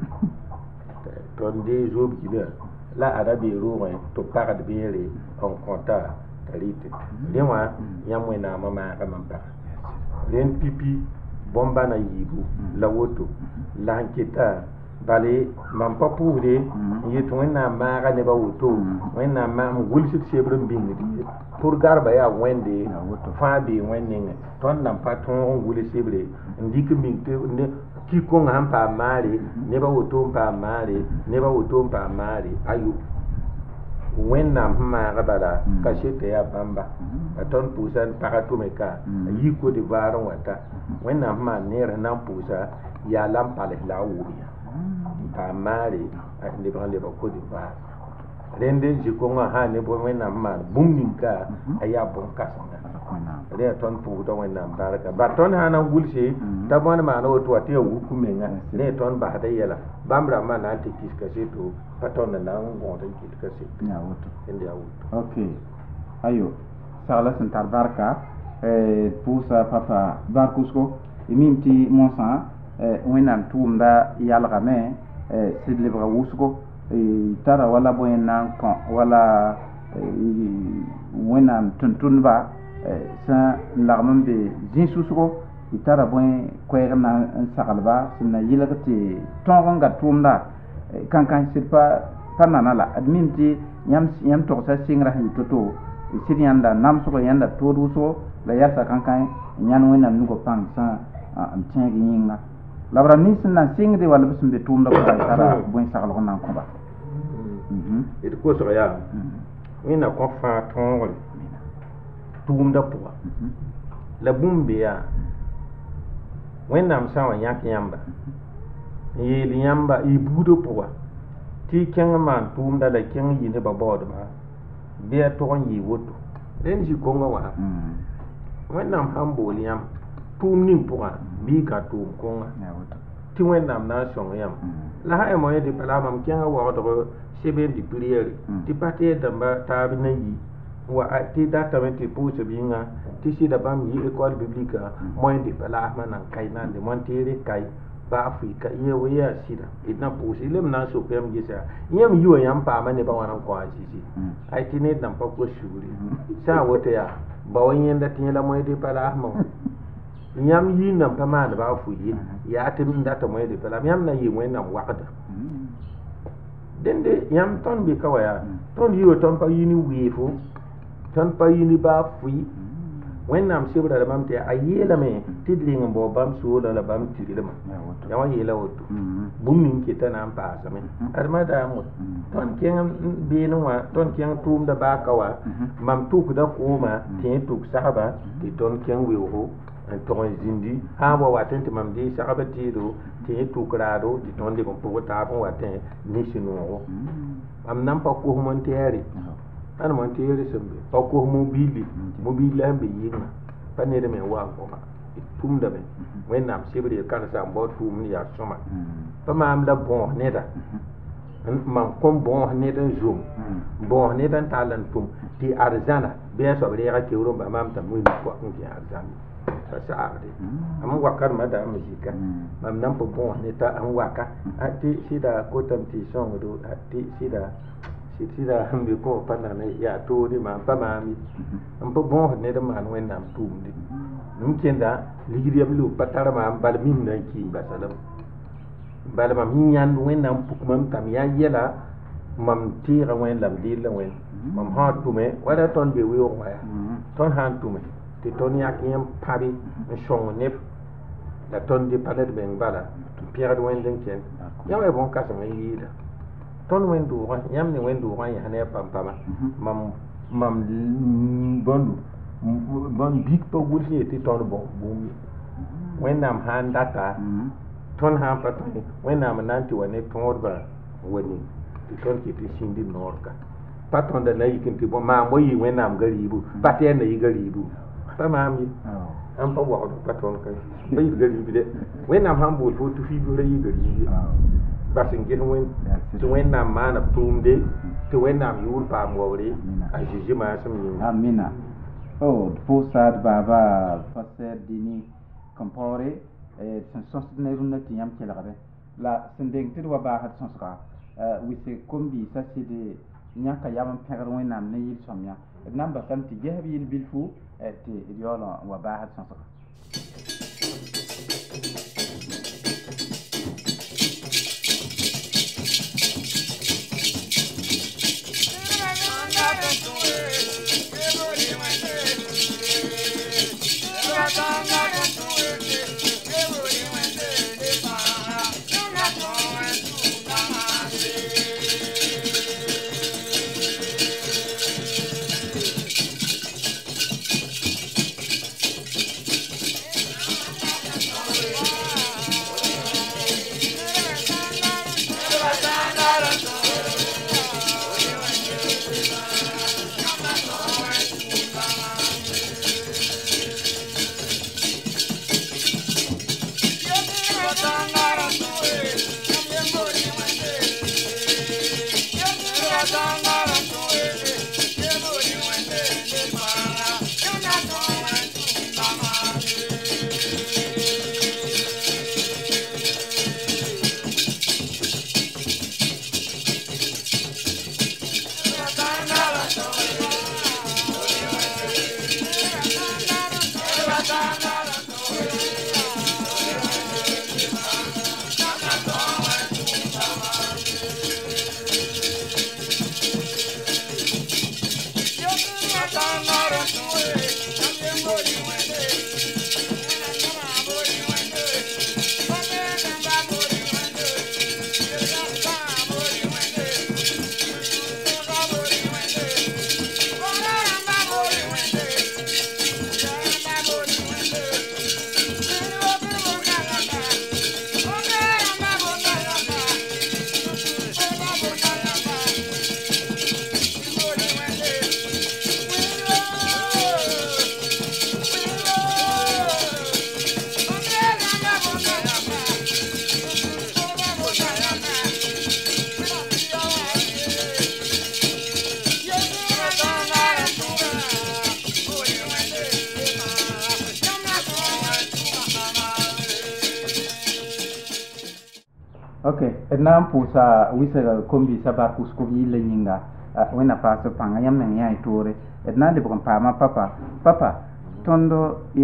ton de zobi kile la arabi ruwa to para de bere on konta talite dewa yamwe na mama ka mampa len pipi bomba na yibu la woto la hanketa bale mampa puure yeto na ma ga ne ba woto wena ma ngulsi sebrum bingi pour garba ya wende fa bi wenne ton nan paton nguli sebre ndik mingte ne ki ko ngam pa mari ne ba woto pa mari ne ba woto pa mari ayu wenna ma ga bala ka shete ya bamba ton pusan parato meka yi ko di varon wata wenna ma ne nan pusa ya lam pale la wuri pa mari ne ba le ba ko di va rende jikonga ha ne bo wenna ma bumninka aya bon kasanga re ton pu do wenna baraka ba ton ha na wulse da bon ma no to ate wukumenga ne ton ba da yela bambra ma na te kiska seto paton na ngon da kiska seto ya woto ende ya woto okay ayo sala sentar barka pusa papa barkusko imimti monsa wenna tumda yalga me sidle bra wusko tara wala boyena ko wala wenna tuntunba sa lagman be jinsusugo itara boy koyna sagalba sunna yilagati tonga tumda kan sipa panana la adminti yam to sa singra hi toto sirianda namsugo yanda toduso la yasa kan nyan wena nugo pang sa am tengi yinga labra ni sunna singri wala bisumbe tumda ko tara boy sagalgo nan ko ba it ko so ya wena ko fa tongo tumda puwa la bumbia wennam sawa yak yamba yeli yamba ibudo puwa ti kenga man tumda la kenga yine ba bod ba be to yi woto den ji konga wa wennam hamboli yam tumnin puwa bi ka tum konga ti wennam na song yam la ha e moye de pala mam kenga wa do sebe di priere ti pate damba tabi na yi wa ti data menti pousse binga ti si da bam yi école biblique moyen de pala man kaina de montere kai ba afrika ye we ya sida idna pousse lem na so kem gisa yam yuwa yam pa man ne ba wana ko ajiji ai ti ne dan pa ko shuri sa wote ya ba wanyen da tin la moyen de pala ma yam yi nan pa man ba fu yi ya ti min data moyen de pala yam na yi moyen nan waqda dende yam ton bi kawaya ton yi ton pa yi ni wefo ton pa yini ba fui wennam sibra da mamte ayela me tidling bo bam so la bam tigile ma ya wa yela woto bummin ke tan am pa same arma da mu ton ken bi no wa ton ken tum da ba kawa mam tuk da kuma tin tuk sahaba ti ton ken wi ho ton zindi ha wa waten mam di sahaba ti do tin tuk rado ti ton de ko ta ko waten ni sinu am nam pa ko mon teri an mon tiri sembe o ko mobili ambe yinga panere me wa ko pumda me wẽnnaam sɩbre karsa n bao tʋʋm yaa sõma pa maam la bõos neda mam kõn bõos ned n zoom bõos ned n tall n tʋm tɩ arzãna bɩ a soab reega keoor n ba maam t'a moe pʋa n kẽ arzãn pa saagde mam wakarmã daam zika mam nan pa bõos ne t'a n waka tɩ sɩda kotame tɩ sõngdo tɩ sɩda n be kõ pa nana yaa toore maam pa maam ye n pa bõos ned n maan wẽnnaam tʋʋmde m kẽnda ligd yam loog pa tar maam bal mim na n kiim basalem bala mam yãnd wẽnnaam puk mam tame yaa yɛla mam tɩɩga wẽn la m dɩɩl la wẽn mam sã n tʋme wala tõnd be weoog wã yaa tõnd sã n tʋme tɩ tõnd yãk yẽ pãbe n sõng neb la tõnd dɩ pa ned bẽng bala n pẽgd wẽnd n kẽnd yã wa bõn-kãsem n yɩɩda tõnd wẽn-doogã yãmb ne wẽn-doogã n yãs ne a pam-pama mam bõndu bõn bik pa wʋls ye tɩ tõnd bõng bũmb ye wẽnnaam sã n data tõnd sã n pa tõe wẽnnaam n na n tɩ wa ne tõodbã wa ning tɩ tõnd kɩ tɩ sĩndi noorka pa tõnda na yik n tɩ maam wa yɩ wẽnnaam gariibu pa tɩ yaa na yɩ gariibu pa maam ye n pa wagd pa tõnd ka pa yɩ gariib de wẽnnaam sã n bool fo tɩ fiibu ra yɩ gariib ye bas n ges tɩ wẽnnaam maana b tʋʋmde tɩ wẽnnaam yʋʋr paam waoore a zeezi maasem yĩnga amina pʋʋsaad baaba pasɛɛr dini kõmpaoore sẽn sõsd ne rũnnã tɩ yãmb kelgde la sẽn deng tɩ d wa baasd sõsga wɩsg kom-biisã sɩd yãka yam n pẽgr wẽnnaam ne yɩl-sõamyã d na n basame tɩ gesb yɩl bilfu tɩ d yaool n wa baasd sõsga Ok, d na n pʋʋsa wɩsg kom-biisã bar pʋʋsg b yɩlla yĩnga wẽnna paas pãnga yãmb meng yã y toore d na n lebg n paama papa tõnd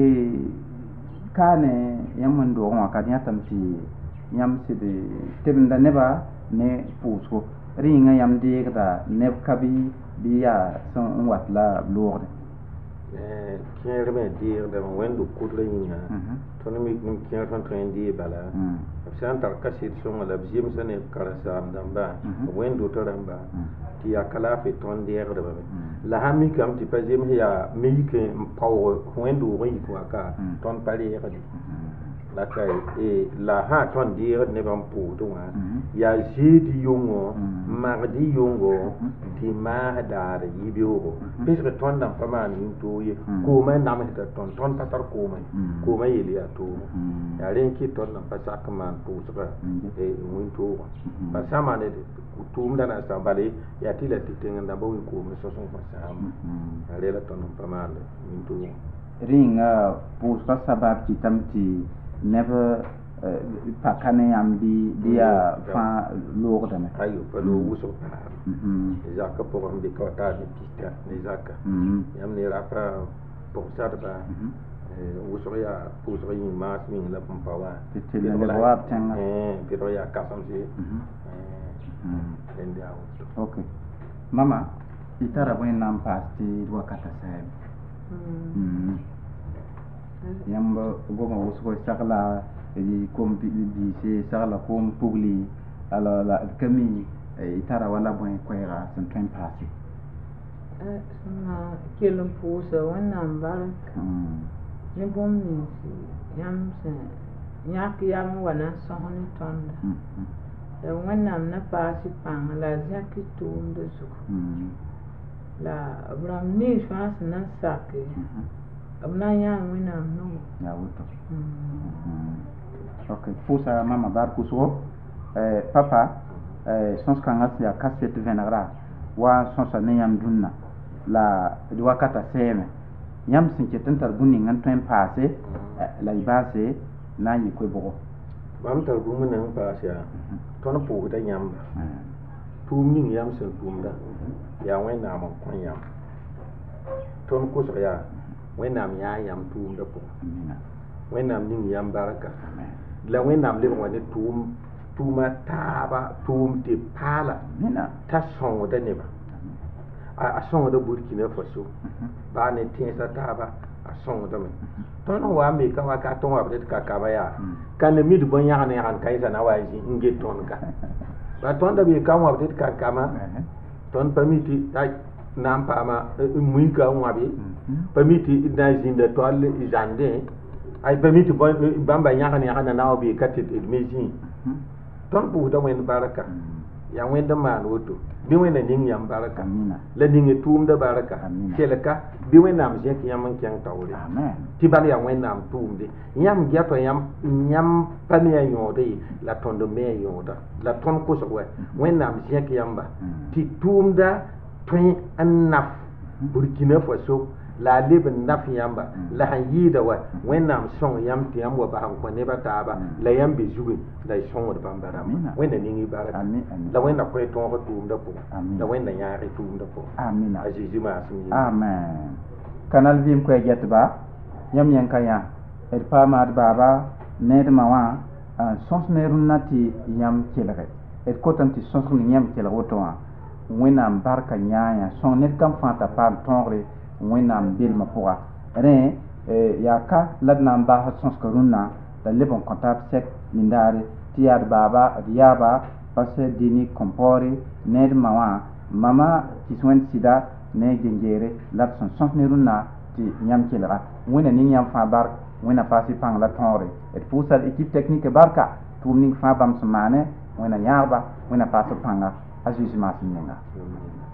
kaane yãmb wẽn doogẽ wã kad yãtame tɩ yãmb sɩd tebmda nebã ne pʋʋsgo d yĩnga yãmb deegda neb ka bɩ yaa sẽn n wat la b loogde kẽer me deegdame wẽnd kʋdrã yĩnga tõnd mik nim kẽer tõnd tõe n dee bala b sã n tar kaset sõnga la b zemsa ne b karen-saam dãmba wẽnd woto rãmba tɩ yaa kalaafɩ tõnd deegdbame la sã mikame tɩ pa zems yaa me yik n paoog wẽnd doog n yik wãka tõnd pa reegde la kai la ha ton dir ne ban pu to wa ya ji di yongo ma di yongo di ma da yi biyo bis ke ton dan pa ma ni to ye ko ma na ma ta ton patar ko ma yeli ya to ya ren ki ton dan pa sa ka man pu so ba mun to ba sa ma ne tum da na sa bale ya ti la ti tenga da bo ko ma so pa sa ya le la ton pa ma ni to ring pu sa sabab ki tamti never pakane ambi dia fa lourde ne ayo pa lo uso pa zaka po ambi ko ta ni pista ni zaka yam ni rapa po sa ba uso ya uso ni mas min la pam pawa ti le wa tanga pero ya ka sam si dia okay mama itara bwen nam pasti wakata sai yamba goma usko sakla di kompi di se sakla kom pugli ala la kami itara wala bwen kwera san tren pasi na kelum pusa wannan barak ni bomni yam se nyak yam wana sohoni tonda da wannan na pasi pang la zaki tum de su la abram ni fas na sake abna yang winam no ya wuto okay pusa mama bar kuso papa sons kan ya cassette venagra wa sons ne yam dunna la di wakata seme yam sin ke tantar bunni ngan toin passé la ibase na yi ko bogo bam tar bu mun nan passé ton po da yam tum ni yam sin tum da ya wen na mo kon yam ton ko so ya wen nam ya yam tum da po wen nam ni yam baraka la wen nam le woni tum tuma taba tum te pala ta son da ne ba a son da Burkina Faso ba ne tinsa taba a son da me ton wa me ka wa ka ton wa ka ba ya kan ne mi du bon ya ne han kai sa na wa ji nge ton ka ba ton da bi ka wa ka ma ton permiti ai nam pa ma muy ka wa bi permiti na jinda to al jande ai permiti bon bamba ya ne na bi ka ti meji ton bu da wen baraka ya wen da man woto bi wen na ning yam baraka la ning tum da baraka kelaka bi wen nam je ki yam kyan tawre ti bal ya wen nam tum de yam gya to yam pa me yode la ton do me yoda la ton ko so wen nam je ki yam ba ti tum da tun annaf Burkina Faso la leben naf yamba la hanyi da wa wen nam song yam ti yam wa ba han ko ne ba ta ba la yam bi juwe la song wa bambara wen na ningi baraka la wen na ko to ko tum da po la wen na ya ri tum da po amina azizi ma asmi amen kanal vim ko jet ba yam yan kaya el pa ma baba ne de mawa sons ne runati yam kelare et ko tanti sons ni yam kelare woto wẽnnaam barka yãaya sõng ned kam fãa t'a paam tõogre wẽnnaam belmã pʋga rẽ yaa ka la d na n baasd sõsga rũnnã t'a leb n kõ taab sɛk nindaare tɩ yaa d baaba d yaaba pasɛ dini kõmpɔɔre ned mã wã mama kɩs wẽnd sɩda ne gengeere la d sẽn sõs ne rũnnã tɩ yãmb kelga wẽnna ning yãmb fãa bark wẽnna paasɩ pãng la tõogre d pʋʋsa équipe technique barka tʋʋm ning fãa bãmb sẽn maane wẽnna yãagba wẽnna paasd pãnga a Jésus maasẽ nenga